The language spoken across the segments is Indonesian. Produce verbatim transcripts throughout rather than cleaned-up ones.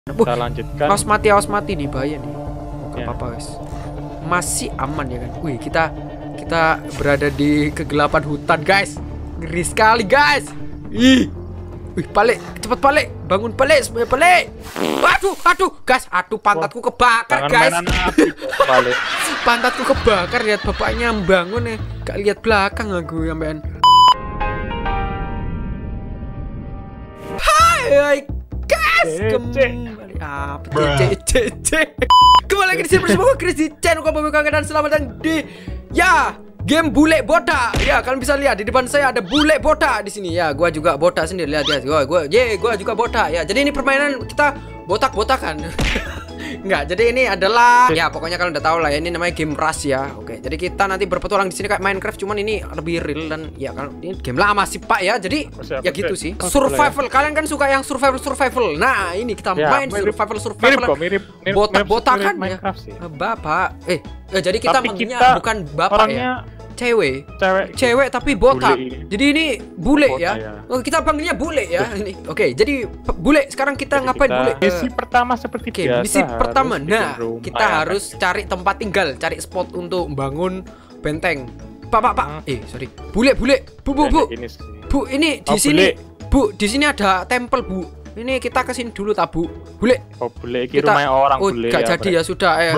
Kita lanjutkan. Awas mati, awas mati nih, bahaya nih. Gak Ya. apa-apa guys. Masih aman ya kan. Wih, kita kita berada di kegelapan hutan guys. Ngeri sekali guys. Ih. Wih, balik, cepat balik. Bangun balik, semuanya balik. Waduh, aduh, guys, aduh pantatku kebakar Jangan guys. mainan api, balik. Pantatku kebakar, lihat bapaknya bangun nih. Gak lihat belakang aku sampean. Hai, hai guys, kembali apa C C C. Kembali lagi di sini bersama Chris di channel Kombo Kangen dan selamat datang di ya game bule botak. Ya, kalian bisa lihat di depan saya ada bule botak di sini. Ya, gua juga botak sendiri, lihat ya. Gua gua ye, gua juga botak. Ya, jadi ini permainan kita botak-botakan. Enggak, jadi ini adalah ya pokoknya kalian udah tahu lah ya, ini namanya game Rush ya. Oke, jadi kita nanti berpetualang di sini kayak Minecraft, cuman ini lebih real dan ya kan ini game lama sih Pak ya. Jadi Siap, ya gitu siap. sih. Survival, kalian kan suka yang survival survival. Nah, ini kita Ya, main mirip- survival Mirip survival. kok, mirip, mirip Botak-botakan mirip ya. Minecraft sih. Bapak, eh eh, jadi kita Tapi manggilnya kita bukan bapak orangnya ya. Cewek. Cewek. Cewek tapi botak. Bule. Jadi ini bule Botak ya. ya. Oh, kita panggilnya bule ya. Ini. Oke, jadi p- bule sekarang kita Jadi ngapain kita- bule? Misi pertama seperti Oke, biasa. misi harus pertama. bikin Nah, rumah, kita ya kan? harus cari tempat tinggal, cari spot untuk membangun benteng. Pak, Pak, Pak. Hmm. Eh, sorry. Bule, bule. Bu, bu, bu. Kayak gini sih. Bu, ini di Oh, sini. bule. Bu, di sini ada tempel, Bu. Ini kita ke sini dulu, tak, Bu. Bule. Oh, bule iki Kita rumahnya orang Oh, bule gak ya. jadi ya sudah ya.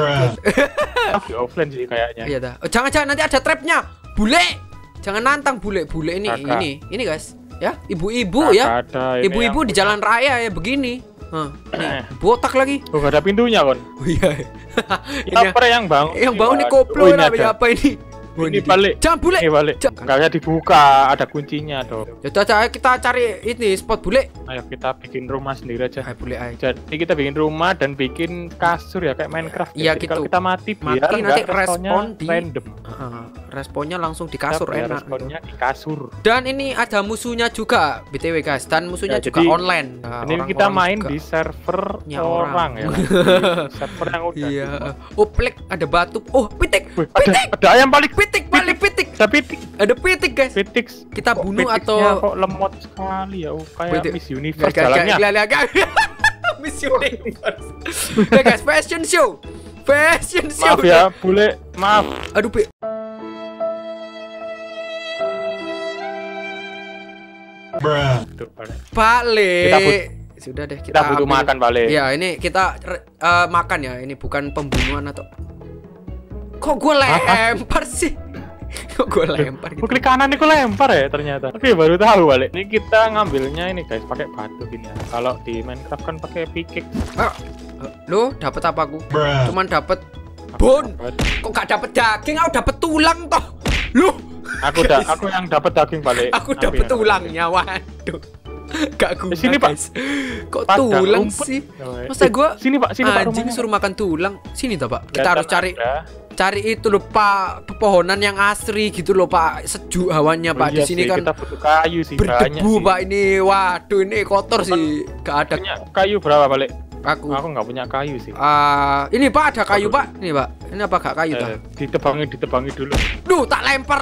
Di offline sih kayaknya. Iya dah. Oh, jangan-jangan nanti ada trapnya. Bule. Jangan nantang bule. Bule ini Kakak. ini. Ini guys. Ya, ibu-ibu ya. Kakak ada ini Ibu-ibu yang- di jalan raya ya begini. Hah, Eh. nih, botak lagi. Oh, gak ada pintunya kon. Oh iya. Ini Siapa yang bangun? yang bangun nih Waduh, koplo ini apa ada. apa ini? Oh, Ini dia. balik. Jangan bule. Ini balik. Jangan. Gak bisa dibuka, ada kuncinya dong. Ya udah, kita cari ini spot bule. Ayo kita bikin rumah sendiri aja. Ayo bule ayo. Jadi kita bikin rumah dan bikin kasur ya kayak Minecraft. Iya, Jadi gitu. Kalau kita mati, Mati biar nanti nggak responnya respon di- random. Heeh, responnya langsung di kasur Biar enak. Responnya di kasur. Dan ini ada musuhnya juga, B T W guys. Dan musuhnya Ya, juga jadi online. Nah, Ini orang-orang kita main juga. di server Ya, orang, orang. ya. Di server yang udah. Iya. Oh, plek ada batu. Oh, pitik. Wih, ada, Pitik. ada ayam balik. Pitik, balik pitik. Ada pitik. Ada pitik, guys. Pitik. Kita Kok bunuh pitiknya atau kok lemot sekali ya. Oh, kayak Pitik. Miss Universe Gak, gak, jalannya. gak, gak, gak. Miss Universe. Nah, guys, fashion show. Fashion show. Maaf ya, bule. Maaf. Aduh, Pi. Tuh, balik. Balik. Kita but- Sudah deh, kita, Kita butuh ambil. makan balik. Iya, ini kita eh, makan ya. Ini bukan pembunuhan atau kok gue lempar sih? Kok gue lempar gitu? Gue klik kanan nih, gue lempar ya ternyata. Oke, baru tahu balik. Ini kita ngambilnya ini guys, pakai batu gini ya. Kalau di Minecraft kan pakai pickaxe. Ah, eh, lo dapat apa aku? Cuman dapat bone. Kok gak dapat daging? Aku dapat tulang toh. Lu? Aku da aku yang dapat daging balik. Aku Aku dapat yang tulangnya. Waduh. Gak guna, Di sini, Pak. guys. Kok Padang tulang rumput. sih? Oh, eh. Masa gua Sini Pak, sini Pak anjing rumahnya. suruh makan tulang. Sini toh, Pak. Kita Kelihatan harus cari ada. cari itu loh, Pak, pepohonan yang asri gitu loh, Pak. Sejuk hawanya, Oh, Pak. Di iya sini sih, kan kita butuh kayu sih, banyak berdebu, sih. Pak. Ini waduh, ini kotor sih. Gak ada Punya kayu berapa balik? aku. Aku nggak punya kayu sih. Ah, ini Pak ada kayu, Pak. Ini, Pak. Ini apa gak kayu toh? Eh, ditebangi, ditebangi dulu. Duh, tak lempar.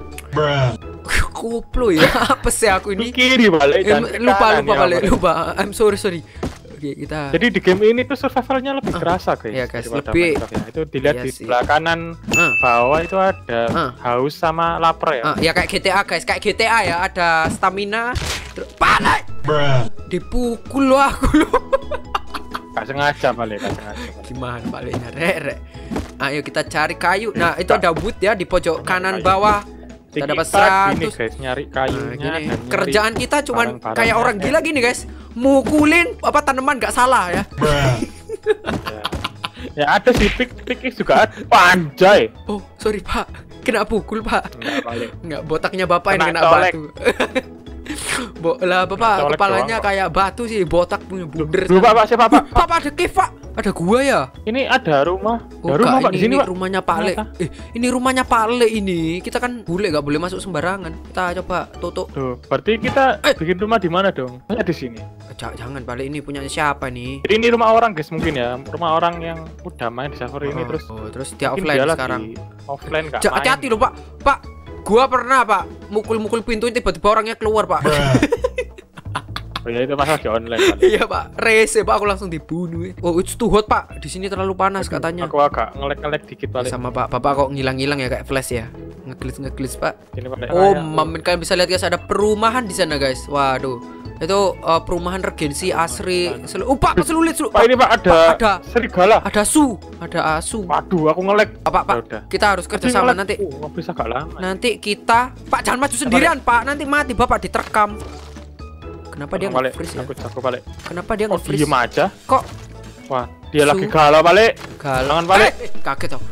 Koplo ya. Apa sih aku ini? Ke kiri balik. Eh, dan ke lupa kanan lupa ya, balik, balik. lupa. I'm sorry, sorry. Oke, kita Jadi di game ini tuh survivalnya lebih kerasa guys. Iya, guys, daripada lebih- Minecraft ya. Itu dilihat Iya di sih. sebelah kanan Ah. bawah itu ada Ah. haus sama lapar ya. Ah, ya kayak G T A guys, kayak G T A ya, ada stamina. Terus balik. Dipukul lo aku lo. Gak sengaja balik, gak sengaja. Balik. Gimana baliknya, Rek, Rek? Ayo kita cari kayu. Nah, itu ada wood ya di pojok kanan Kayu. bawah. Jadi Kita dapat kita gini seratus. guys, nyari Nah, kayunya gini. dan nyari Kerjaan kita cuman barang-barangnya. kayak orang gila gini guys. Mukulin apa tanaman gak salah ya. Ya, ya ada sih pik pik juga ada. Panjai. Oh, sorry Pak. Kena pukul Pak. Enggak balik. Enggak, botaknya Bapak yang Kena kena colek. batu. Bo lah Bapak, colek kepalanya doang kok. kayak batu sih, botak punya bunder. Lu Pak, Pak, siapa Pak? Pak, Pak, ada cave, Pak. Ada gua ya? Ini ada rumah. Oh, Ada rumah Kak, Pak ini, di sini ini Pak. rumahnya Pak Le. Ternyata. Eh, ini rumahnya Pak Le ini. Kita kan bule gak boleh masuk sembarangan. Kita coba tutup. Tuh, berarti kita Eh. bikin rumah di mana dong? Hanya di sini. J- jangan Pak Le, ini punya siapa nih? Jadi ini rumah orang guys mungkin ya, rumah orang yang udah main di server ini Oh, terus oh, terus dia mungkin offline dia lagi sekarang. offline gak Ja- main. Hati-hati loh Pak. Pak, gua pernah Pak mukul-mukul pintu tiba-tiba orangnya keluar Pak. Oh ya itu pas lagi online kan. Iya pak, rese pak, aku langsung dibunuh. Oh it's too hot pak, di sini terlalu panas Aduh, katanya. Aku agak ngelek-ngelek dikit balik. Sama pak, bapak kok ngilang-ngilang ya kayak flash ya, ngeklis ngeklis pak. Ini balik. Oh, Kayak- mamin kalian bisa lihat guys, ada perumahan di sana guys. Waduh, itu uh, perumahan Regensi Asri. Selu oh pak, selulit selu. Pak ini Pak ada, Pak, ada. serigala. Ada su, ada asu. Waduh, aku ngelek. Pak, pak, Ya udah. kita harus kerja Tapi sama ngelek. nanti. Uh, bisa gak lama. Nanti kita, Pak jangan maju sendirian Pak, nanti mati bapak diterkam. Kenapa dia Aku balik. nge-freeze ya? Aku aku balik. Kenapa dia Oh, nge-freeze? diem aja. Kok Wah, dia Su. lagi galau balik. galau? Jangan balik. Eh, kaget tau.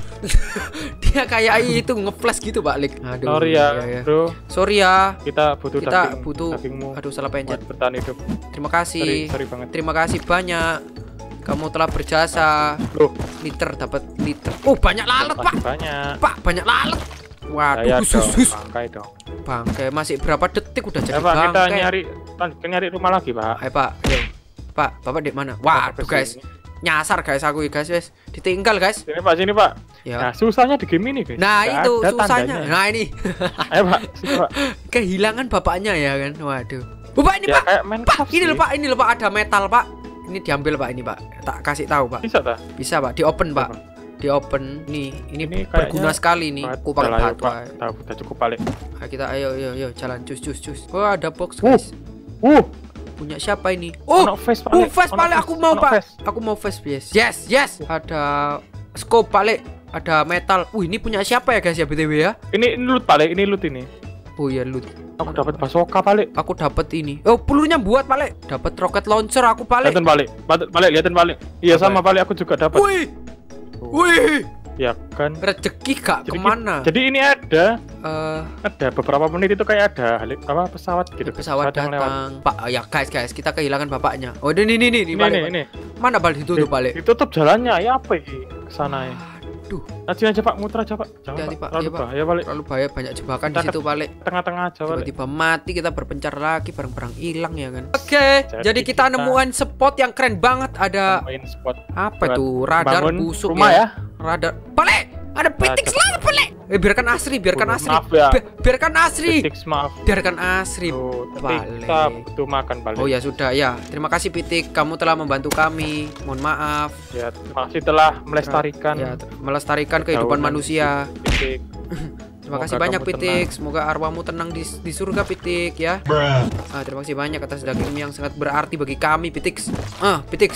Dia kayak itu nge-flash gitu Pak Lik. Aduh. Sorry ya, iya, iya. bro. Sorry ya. Kita butuh Kita daging, butuh. dagingmu Aduh salah pencet. buat bertahan hidup. Terima Sorry, kasih. sorry banget. Terima kasih banyak. Kamu telah berjasa. Loh, Liter dapat liter. Oh banyak lalat Pak. makasih banyak. Pak banyak lalat. Waduh, Saya khusus dong, khusus. bangkai dong. Bangke masih berapa detik udah jadi Ya Pak, kita bangke. nyari lanjutkan nyari rumah lagi Pak. Ayo Pak, ayo. Pak, Bapak di mana? Waduh guys, nyasar guys aku ya guys, wes. Ditinggal guys. Sini Pak, sini Pak. Ya. Nah, susahnya di game ini guys. Nah, Nggak itu ada susahnya. tandanya. Nah, ini. Ayo Pak, sini Pak. Kehilangan bapaknya ya kan. Waduh. Oh, Pak ini Ya, Pak. kayak main Pak, craft ini sih. loh Pak, ini loh Pak ada metal Pak. Ini diambil Pak ini Pak. Tak kasih tahu Pak. Bisa tak? Bisa Pak, di open Pak. Di open. Nih, ini, Ini berguna kayaknya sekali nih. Aku pakai Udah lah, batu. Pak. aja. Tahu, udah cukup balik. Ayo kita ayo ayo ayo jalan cus cus cus. Oh, ada box Uh. guys. Uh, Punya siapa ini? Oh, ono face oh balik. face Ono balik face, aku mau ono Pak. face. Aku mau face yes. Yes, yes. Ada scope balik. Ada metal. Uh, ini punya siapa ya guys ya B T W ya? Ini ini loot balik, ini loot ini. Oh iya loot. Aku dapat bazooka balik. Aku dapat ini. Oh, pelurunya buat balik. Dapat rocket launcher aku balik. Lihatin balik. Balik, balik lihatin balik. Iya Apa sama balik aku juga dapat. Wih. Wih. Ya kan. Rezeki gak Jadi, kemana? jadi ini ada Eh, ada beberapa menit itu kayak ada halik apa pesawat gitu. pesawat yang lewat. datang. Pak, ya guys, guys, kita kehilangan bapaknya. Oh, ini ini ini, ini, Ini balik, ini, balik. ini. Mana balik ditutup Di- balik? Ditutup jalannya. Ya apa ini? Kesana ya. Aduh, Nanti aja Pak, muter aja Pak. Jangan Hati-hati, Pak. Pak. Terlalu Iya, Pak. bahaya balik. terlalu bahaya, banyak jebakan di Kita situ balik. Tengah-tengah aja balik. Tiba-tiba mati, kita berpencar lagi, barang-barang hilang ya kan. Oke, jadi, Jadi kita, kita- nemuin spot yang keren banget. Ada Main spot apa buat itu? Radar bangun busuk rumah ya. Radar. Balik. Ada pitik Radar. selalu balik. Eh, biarkan Asri, biarkan Oh, Asri. maaf ya. Bi- biarkan Asri. Pitik, maaf. Biarkan Asri. Tuh, tapi Balik. kita butuh makan balik. Oh ya sudah ya. Terima kasih Pitik, kamu telah membantu kami. Mohon maaf. Ya, terima kasih telah melestarikan Ya, ter- melestarikan kehidupan Daunan. manusia. Pitik. Terima kasih Semoga banyak kamu Pitik. Semoga arwahmu tenang di, di surga Pitik ya. Ah, terima kasih banyak atas dagingmu yang sangat berarti bagi kami Pitik. Ah, Pitik.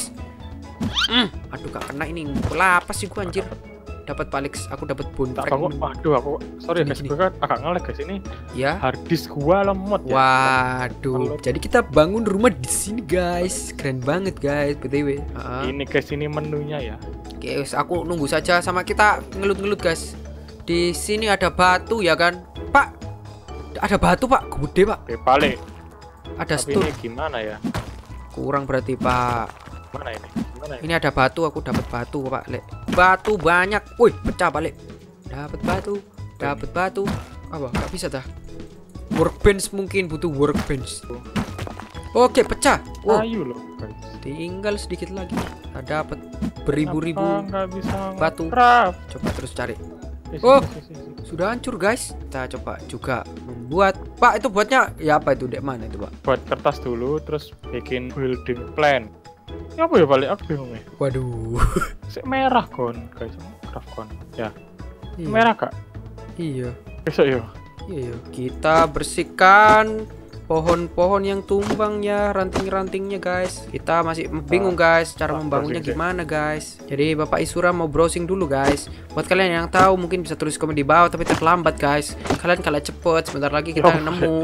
Mm. Aduh gak kena ini. Lapas sih gua anjir. Dapat Palix, aku dapat bone Tak frag. bangun. Waduh, aku sorry Gini, guys, gini. gue kan agak ngelag guys ini. Ya. Harddisk gua lemot ya. Waduh. Jadi kita bangun rumah di sini guys. Keren banget guys B T W. Ah. Ini guys, ini menunya ya. Oke, wes, aku nunggu saja sama kita ngelut-ngelut guys. Di sini ada batu ya kan, Pak? Ada batu Pak, gede Pak. Oke, balik. Ada Tapi stone. ini gimana ya? Kurang berarti Pak. Mana ini? Gimana ini? Ini ada batu, aku dapat batu Pak. Lek. Batu banyak. Wih, pecah balik. Dapat batu, dapat batu. Apa? Gak bisa dah. Workbench mungkin butuh workbench. Oke, pecah. Wow, Ayo loh guys. tinggal sedikit lagi. Ada dapat beribu-ribu. Kenapa nggak bisa batu. nge-craft? Coba terus cari. Eh, sini, Oh. sini, sini, sini. Sudah hancur guys. Kita coba juga membuat. Pak, itu buatnya ya apa itu? Dek mana itu Pak? Buat kertas dulu, terus bikin building plan. Ini apa ya balik? Aku bingung ya. Waduh. Si merah kon guys, craft kon. Ya, Iya. merah kak. Iya. Besok yo. Iya. Kita bersihkan pohon-pohon yang tumbang ya, ranting-rantingnya guys. Kita masih bingung guys cara Ah, membangunnya browsing deh. gimana guys. Jadi Bapak Isura mau browsing dulu guys. Buat kalian yang tahu mungkin bisa tulis komen di bawah, tapi terlambat guys. Kalian kalah cepet, sebentar lagi kita Oh. nemu.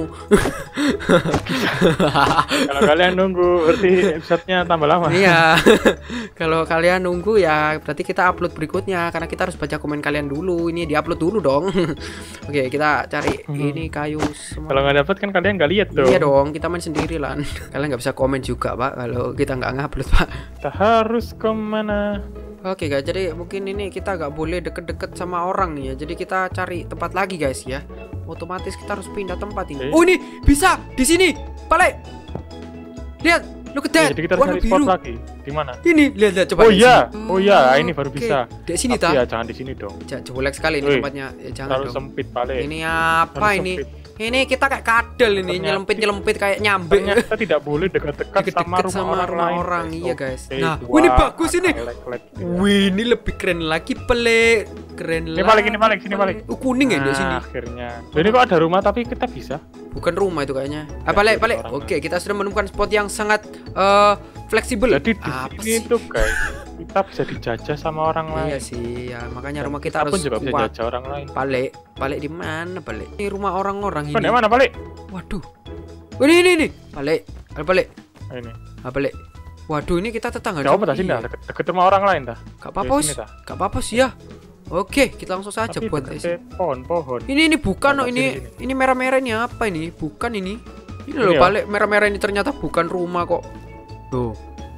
Kalau kalian nunggu berarti episode-nya tambah lama. Iya. Kalau kalian nunggu ya berarti kita upload berikutnya, karena kita harus baca komen kalian dulu. Ini diupload dulu dong. Oke, kita cari Hmm. ini kayu semua. Kalau nggak dapet kan kalian nggak lihat dong. Iya dong, kita main sendiri lah. Kalian nggak bisa komen juga Pak kalau kita nggak ngupload Pak. Kita harus kemana? Oke guys, jadi mungkin ini kita nggak boleh deket-deket sama orang nih ya. Jadi kita cari tempat lagi guys ya. Otomatis kita harus pindah tempat ini. Oke. Oh ini bisa di sini, Pale. Lihat, lu Ya, kedet. jadi kita harus Warna cari spot biru. lagi. Di mana? Ini lihat lihat coba. Oh di iya, sini. oh iya, ini baru Oke. bisa. Di sini Tapi tak? ya jangan di sini dong. Ja- jelek sekali ini Wih, tempatnya. Ya, jangan Terlalu dong. sempit balik. Ini apa Terlalu ini? sempit. Ini kita kayak kadal ini, nyelempit-nyelempit kayak nyambe. Ternyata tidak boleh dekat-dekat sama rumah sama orang, lain, orang. guys. Iya guys. Oke, Nah, dua, wih, ini bagus ini. lek-lek gitu ya. Wih, ini lebih keren lagi, pelik. Keren Ini lagi. balik, ini balik, sini balik. Oh, kuning ya di Nah, sini. akhirnya. Jadi kok ada rumah tapi kita bisa. Bukan rumah itu kayaknya. Ah, balik, balik. orang Oke, kita sudah menemukan spot yang sangat eh, fleksibel. Jadi di Apa sini sih? tuh guys, kita bisa dijajah sama orang lain. Iya sih, ya makanya Dan rumah kita, pun harus juga bisa kuat. jajah orang lain. Balik, balik di mana balik? Ini rumah orang-orang ini. Kan mana balik? Waduh. Oh, ini ini ini. Balik, balik, balik. Nah, ini. Ah, balik. Waduh, ini kita tetangga. Gak apa tak sini dah, deket, deket rumah orang lain dah. Gak apa-apa, Dari Us. sini dah. Gak apa-apa sih ya. Oke, kita langsung saja Tapi buat deketnya pohon-pohon. Ini ini bukan, oh, Dekat ini sini, ini merah-merah ini apa ini? Bukan ini. Ini loh, ya? balik merah-merah ini ternyata bukan rumah kok. Loh.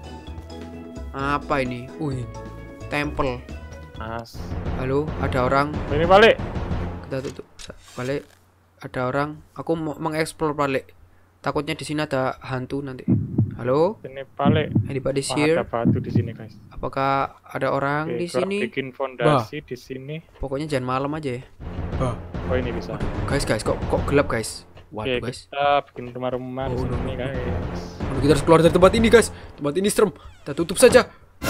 Apa ini? Wih. Temple. Mas. Halo, ada orang. Ini balik. Kita tutup. Balik. Ada orang. Aku mau mengeksplor balik. Takutnya di sini ada hantu nanti. Halo? Ini balik. Anybody Wah, here? ada batu di sini guys. Apakah ada orang Oke, di gua sini? bikin fondasi di sini. Pokoknya jangan malam aja ya. Oh ini bisa. Guys, guys, kok kok gelap, guys? Waduh, Oke, guys. kita bikin rumah-rumah di Oh, no, sini no. guys. Aduh, kita harus keluar dari tempat ini, guys. Tempat ini serem. Kita tutup saja.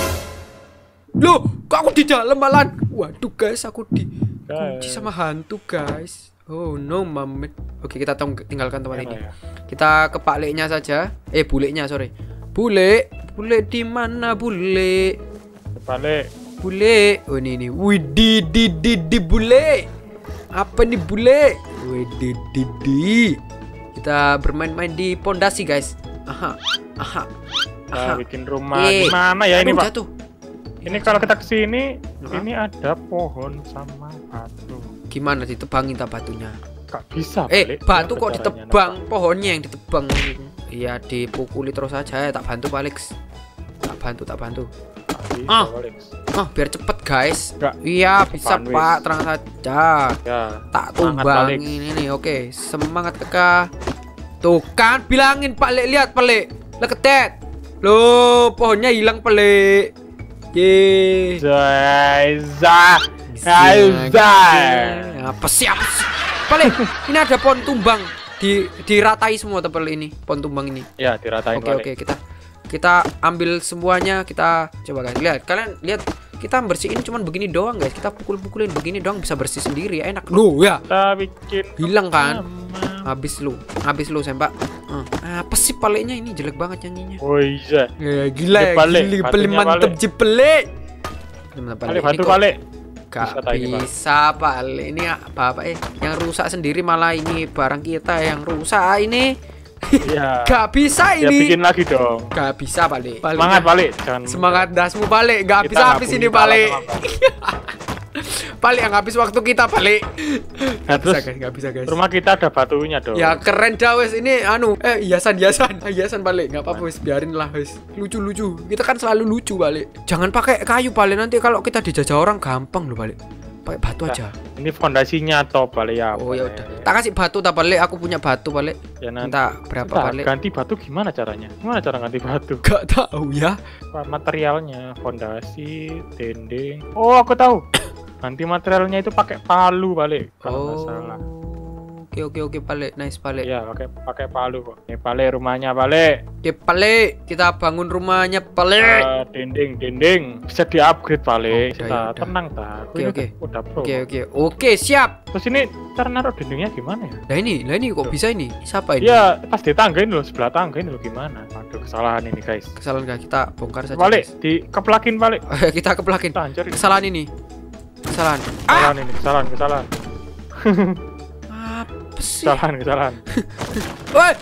Loh, kok aku di dalam malan? Waduh, guys, aku di kunci Guys. sama hantu, guys. Oh no, mamet. Oke, kita tong tinggalkan tempat ini. Ya? Kita ke Pak Leknya saja. Eh, buleknya, sorry. Bule, bule di mana bule? Balik. Bule. Oh ini ini. Wih, di di di di bule. Apa nih bule? Wih, di di di. Kita bermain-main di pondasi, guys. Aha. Aha. Kita Aha. bikin rumah Eh, di mana ya ini aduh, Pak? jatuh. Ini kalau kita kesini, Hah? ini ada pohon sama batu. Gimana ditebangin tak batunya? Gak bisa. Eh, Balik. batu Gimana kok caranya, ditebang, pohonnya yang ditebang. Iya, dipukuli terus aja ya, tak bantu balik. Tak bantu, tak bantu. Nak? Gak bisa, Ah. balik. Oh, biar cepet, guys. Nggak. Iya, bisa, Cepetan, Pak. wis. Terang saja. Ya. Tak Semangat, Balik. tumbangin ini. Oke, semangat kakak. Tuh kan, bilangin Pak Lek, lihat Pak Lek. Leketet. Loh, pohonnya hilang Pak Lek. Ye. Zaiza. Zaiza. Apa sih? Apa sih? Pak Lek, ini ada pohon tumbang. Di diratai semua tempel ini, pohon tumbang ini. Ya, diratain Oke, balik. oke, kita kita ambil semuanya, kita coba guys. Lihat, kalian lihat kita bersihin cuman begini doang, guys. Kita pukul-pukulin begini doang bisa bersih sendiri ya, enak. Loh, ya. Kita bikin Hilang kan? rumah. Habis lu, habis lu sempak. Hmm. Apa sih paleknya ini jelek banget nyanyinya. Oh iya. Ya, gila ya, Jepale, gila, batunya paling mantep balik. jepele. Mantep Balik Ini batu kok balik. Gak Bisa tak ini, Pak? bisa Pak. Ini apa apa eh yang rusak sendiri, malah ini barang kita yang rusak ini. Iya. Gak bisa Ya ini. bikin lagi dong. Gak bisa balik. Semangat balik. Jangan Semangat dasmu balik. Gak Kita bisa nggak habis punya ini balik. salah sama Balik yang habis waktu kita balik. Nah, Bisa terus guys, gak bisa guys. rumah kita ada batunya dong. Ya keren dah wes ini anu eh hiasan hiasan hiasan balik nggak apa-apa wes biarin lah wes lucu lucu kita kan selalu lucu balik jangan pakai kayu balik nanti kalau kita dijajah orang gampang loh balik pakai batu Nah, aja. Ini fondasinya atau balik ya? Oh ya udah boleh. tak kasih batu tak balik aku punya batu balik Ya nanti. minta berapa Bentar, balik ganti batu gimana caranya? Gimana cara ganti batu? gak tahu ya. Wah, materialnya fondasi, dinding. Oh aku tahu. Ganti materialnya itu pakai palu balik kalau nggak Oh salah. oke oke oke balik nice balik Iya pakai pakai palu kok. Ini balik rumahnya balik. oke balik kita bangun rumahnya balik. Eh, dinding dinding bisa di upgrade balik. Oh, udah, Kita ya udah. tenang tak. Oke, oke. Udah pro. Oke oke oke siap. Terus ini cara naruh dindingnya gimana ya? Nah ini nah ini kok bisa ini siapa ini? Ya pas di tangga ini loh, sebelah tangga ini loh gimana? Aduh kesalahan ini guys. Kesalahan gak kita bongkar saja. Balik, guys. dikeplakin balik. Kita keplakin. Kita hancur ini. Kesalahan ini. Kesalahan. Ah! Kesalahan ini, kesalahan, kesalahan. Apa sih? Kesalahan, kesalahan. Woi.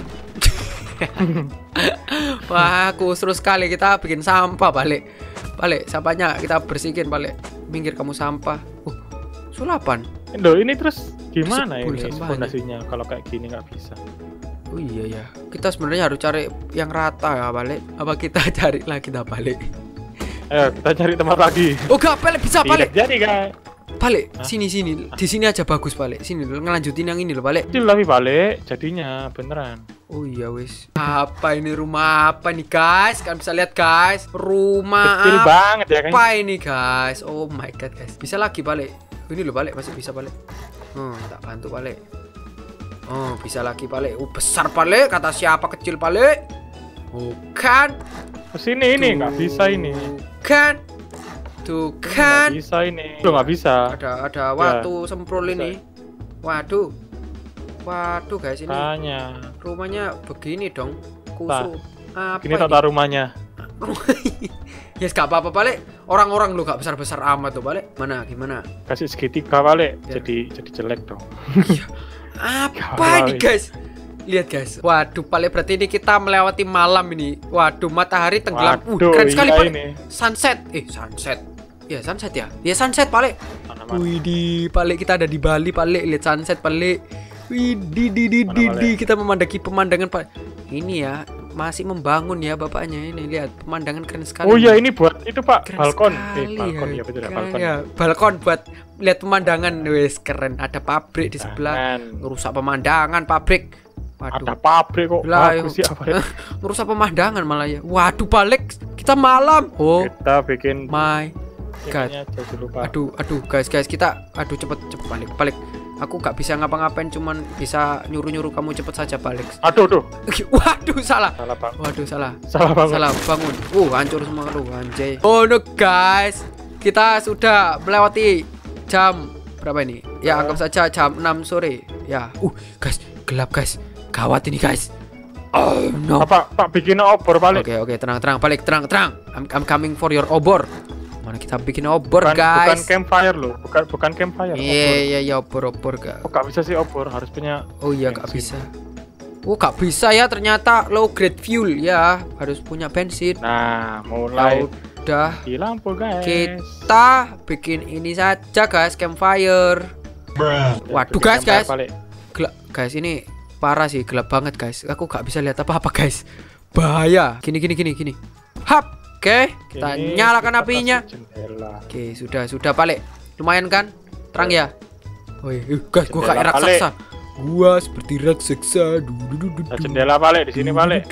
Wah, aku seru sekali kita bikin sampah balik. Balik, sampahnya kita bersihin balik. Minggir kamu sampah. Uh, sulapan. Loh, ini terus gimana Sebul ini sampahnya. fondasinya kalau kayak gini nggak bisa? Oh iya ya. Kita sebenarnya harus cari yang rata ya balik. Apa kita cari lagi kita balik? Ayo kita cari tempat lagi. Oh gak balik bisa balik. Tidak jadi guys. Balik Hah? sini sini. Di sini aja bagus balik. Sini lo ngelanjutin yang ini lo balik. Kecil tapi balik jadinya beneran. Oh iya wis. Apa ini rumah apa nih guys? Kalian bisa lihat guys. Rumah Kecil apa banget ya kan? apa ini guys? Oh my god guys. Bisa lagi balik. Ini lo balik masih bisa balik. Hmm, tak bantu balik. Oh, bisa lagi Pale. Oh, besar Pale. Kata siapa kecil Pale? Bukan. Kesini ini nggak bisa ini. Kan. Tuh kan. Nggak bisa ini. Tuh nggak bisa. Ada ada waktu ya. Semprol ini. Waduh. Waduh guys ini. Tanya. Rumahnya begini dong. Kusut. Apa ini tata rumahnya. Ya yes, gak apa-apa Pale. Orang-orang lu gak besar-besar amat tuh Pale. Mana gimana? Kasih segitiga Pale. Ya. Jadi jadi jelek dong. Apa ini guys? Lihat guys. Waduh Pale, berarti ini kita melewati malam ini. Waduh, matahari tenggelam. Waduh, uh, keren sekali iya Pale. Ini. Sunset. Eh, sunset. Ya sunset ya. Ya sunset Pale. Wih di Pale, kita ada di Bali Pale. Lihat sunset Pale. Wih di di di di, di. Kita memandangi pemandangan Pale. Ini ya. Masih membangun ya bapaknya ini, lihat pemandangan keren sekali. Oh iya ini buat itu Pak, keren balkon. Sekali, eh balkon ya, ya betul ya, balkon. Ya, balkon buat lihat pemandangan, wes keren. Ada pabrik di sebelah, Jangan. ngerusak pemandangan pabrik. Waduh. Ada pabrik kok. Lah, bagus ya, ngerusak pemandangan malah ya. Waduh balik, kita malam. Oh. Kita bikin my god. Dulu, Pak. Aduh, aduh guys guys kita, aduh cepet cepet balik balik. Aku gak bisa ngapa-ngapain, cuman bisa nyuruh-nyuruh kamu cepet saja balik. Aduh, tuh. Waduh, salah. Salah, Bang. Waduh, salah. Salah bangun. Salah bangun. Uh, hancur semua lu, anjay. Oh no, guys. Kita sudah melewati jam berapa ini? Ya, anggap saja jam enam sore. Ya. Uh, guys, gelap, guys. Gawat ini, guys. Oh no. Pak, Pak bikin obor balik. Oke, oke, tenang, tenang, balik, tenang, tenang. I'm, I'm coming for your obor. Mana kita bikin obor, bukan, guys? Bukan campfire loh, bukan bukan campfire. Iya, iya, iya, obor, obor, guys. Oh, gak bisa sih obor, harus punya. Oh iya, gak bisa. Oh, gak bisa ya, ternyata low grade fuel ya, harus punya bensin. Nah, mulai udah di lampu, guys. Kita bikin ini saja, guys, campfire. Bruh. Waduh, guys, guys. Gelap, guys, ini parah sih, gelap banget, guys. Aku gak bisa lihat apa-apa, guys. Bahaya. Gini, gini, gini, gini. Hap. Oke, kita ini nyalakan apinya. Oke, sudah, sudah Pale. Lumayan kan? Terang ya? Wih, guys, gua kayak raksasa. Gua seperti raksasa. Jendela Pale di sini Pale.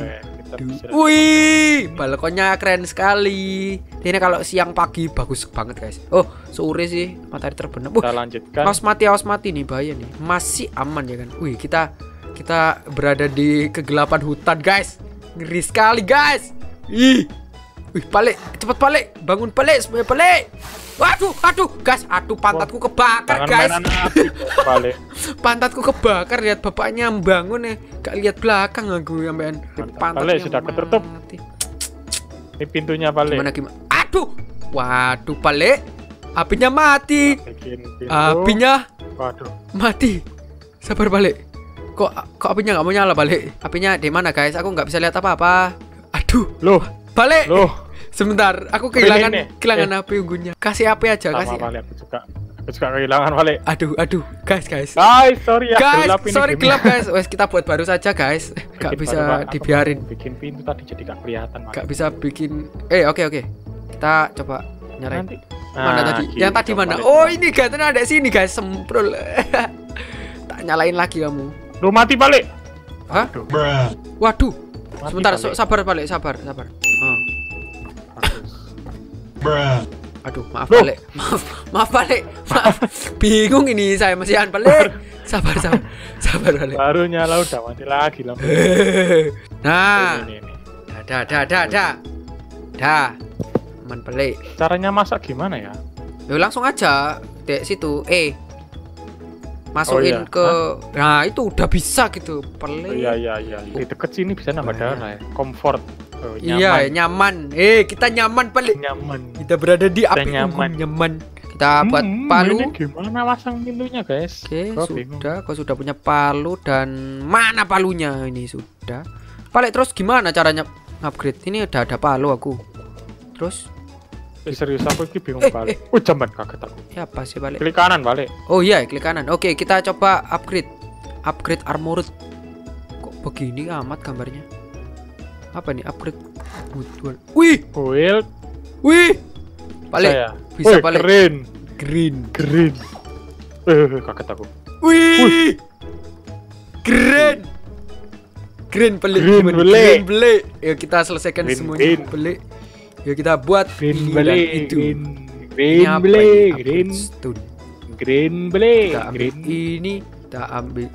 Wih, balkonnya keren sekali. Ini kalau siang pagi bagus banget, guys. Oh, sore sih matahari terbenam. Kita lanjutkan. Awas mati, awas mati nih, bahaya nih. Masih aman ya kan? Wih, kita kita berada di kegelapan hutan, guys. Ngeri sekali, guys. Ih. Wih, Pale, cepet Pale, bangun Pale, semuanya Pale. Waduh, aduh, guys, aduh pantatku kebakar, guys. Pale. Pantatku kebakar, lihat bapaknya membangun ya. Gak lihat belakang aku sampean. Pale sudah ketutup. Ini pintunya Pale. Gimana gimana? Aduh. Waduh, Pale. Apinya mati. Apinya waduh. Mati. Sabar Pale. Kok kok apinya nggak mau nyala Pale? Apinya di mana, guys? Aku nggak bisa lihat apa-apa. Aduh. Loh, Pale. Loh. Sebentar, aku kehilangan kehilangan eh. api unggunya. Kasih api aja, sama kasih. Pale, aku juga aku juga kehilangan Pale. Aduh, aduh, guys, guys. Guys, sorry ya, guys, gelap ini. Sorry gelap, guys. Wes kita buat baru saja, guys. Gak bisa baru, dibiarin. Bikin pintu tadi jadi gak kelihatan. Gak Gak bisa bikin. Eh, oke okay, oke. Okay. Kita coba nyalain. Nanti. Mana nah, tadi? Gitu, yang tadi mana? Oh, ini gantengnya ada sini, guys. Semprol. Tak nyalain lagi kamu. Lu mati Pale. Hah? Waduh. Mati, sebentar, Pale. sabar Pale, sabar, sabar. Oh. Bruh. Aduh, maaf Pale. Maaf, maaf Pale. Maaf. Bingung ini saya masihan Pale. Sabar, sabar. Sabar Pale. Baru nyala udah mati lagi lampu. Nah. Ini, ini. Dah, dah, dah, dah. Dah. Aman Pale. Caranya masak gimana ya? Yo langsung aja di situ. Eh. Masukin oh, iya. ke Hah? Nah, itu udah bisa gitu. Pale. Oh, iya, iya, iya. Di deket sini bisa nambah darah ya. Comfort. Oh, nyaman. Iya, nyaman. Eh, kita nyaman Pale. Nyaman. Kita berada di kita api nyaman. nyaman. Kita buat hmm, palu. Ini gimana pasang pintunya, guys? Oke, gua sudah. Bingung. Kau sudah punya palu dan mana palunya? Ini sudah. Pale, terus gimana caranya upgrade? Ini udah ada palu aku. Terus? Eh, serius aku ini bingung eh, Pale. Eh. Oh, jamban kaget aku. Ya apa sih Pale? Klik kanan Pale. Oh iya, klik kanan. Oke, kita coba upgrade. Upgrade armored. Kok begini amat gambarnya? Apa nih upgrade butuhan? Wih, build. Wih, Pale, saya. Bisa Pale. Green, green, green. Eh, kaget aku. Wih, Wih. Green, green Pale. Green beli. Green beli. Yuk kita selesaikan green, semuanya beli. Yuk kita buat green beli. Itu. Green, green beli. Green stone. Green beli. Kita ambil green. ini, kita ambil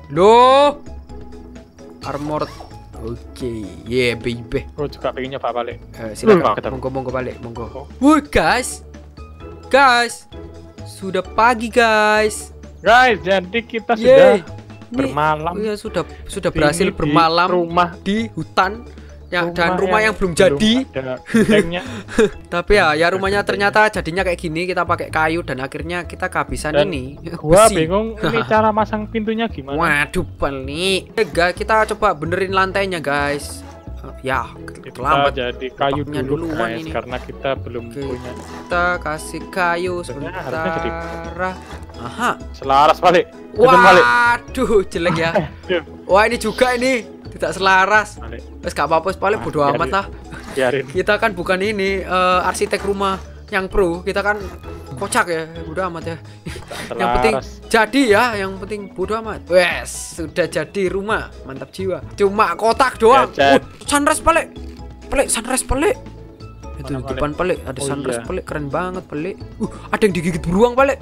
Loh. Armored. Oke, yeah baby. Aku juga pengen nyoba balik. Eh, silakan, Loh, monggo monggo balik, monggo. Oh. Woi guys, guys, sudah pagi guys. Guys, jadi kita Yeay. sudah Ini- bermalam. Oh, ya sudah sudah berhasil Ini di bermalam rumah. di hutan ya, Rumah dan rumah yang, belum jadi. ada gentengnya. Tapi ya, ya rumahnya ternyata jadinya kayak gini. Kita pakai kayu dan akhirnya kita kehabisan Dan ini. Gua besi. bingung ini cara masang pintunya gimana. Waduh, pelik. Eh, guys, kita coba benerin lantainya guys. Eh, Ya, Kita terlambat. jadi kayu Bapaknya dulu duluan guys ini. karena kita belum Oke. punya. Kita kasih kayu Sebenarnya harusnya jadi- sebentar. Aha. Selaras balik. Depan balik. Waduh, jelek ya. Wah, ini juga ini tidak selaras. Balik. Wes gak apa-apa, paling Ah, bodo biarin. amat lah. Biarin. Kita kan bukan ini eh, arsitek rumah yang pro. Kita kan kocak ya, bodo amat ya. Yang penting Selaras. jadi ya, yang penting bodo amat. Wes, sudah jadi rumah. Mantap jiwa. Cuma kotak doang. Ya, Uh, sunrise pelik. Pelik, sunrise pelik. Itu Mana depan pelik, ada Oh, sunrise iya. pelik, keren banget pelik. Uh, ada yang digigit beruang pelik.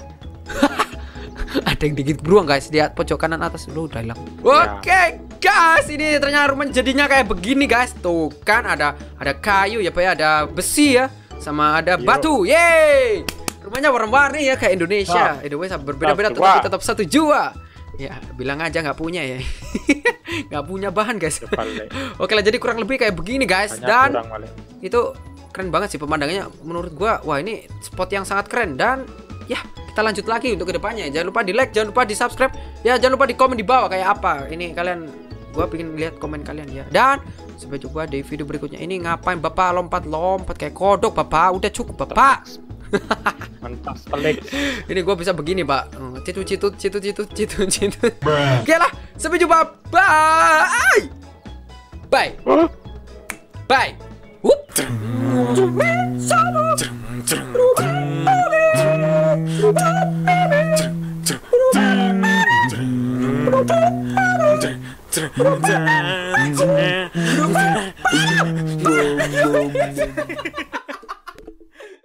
Ada yang digigit beruang guys, lihat pojok kanan atas lu udah hilang. Oke guys, ini ternyata rumah jadinya kayak begini guys. Tuh kan ada ada kayu ya, Pak ya, ada besi ya, sama ada Yo. batu. Yeay. Rumahnya warna-warni ya kayak Indonesia. Wah. Anyway, berbeda-beda Satu, tetapi wah. tetap satu jua. Ya, bilang aja nggak punya ya. Nggak punya bahan guys. Balik. Oke lah, jadi kurang lebih kayak begini guys. Hanya Dan kurang balik. itu keren banget sih pemandangannya menurut gua. Wah, ini spot yang sangat keren. Dan ya, kita lanjut lagi untuk kedepannya. Jangan lupa di like, jangan lupa di subscribe, ya jangan lupa di komen di bawah kayak apa ini kalian. Gua pengen lihat komen kalian ya. Dan sampai jumpa di video berikutnya. Ini ngapain bapak lompat-lompat kayak kodok bapak? Udah cukup bapak. Mantap pelik. Ini gua bisa begini pak. Citut citut citut citut citut citut. Oke lah, sampai jumpa. Bye. Bye. Oh. Bye. Whoop. Boom, boom.